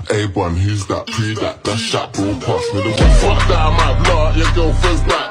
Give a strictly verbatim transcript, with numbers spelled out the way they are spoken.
A one, who's that? Pre that? That's that broadcast. Me the one fuck that, I might blow out your girlfriend's back.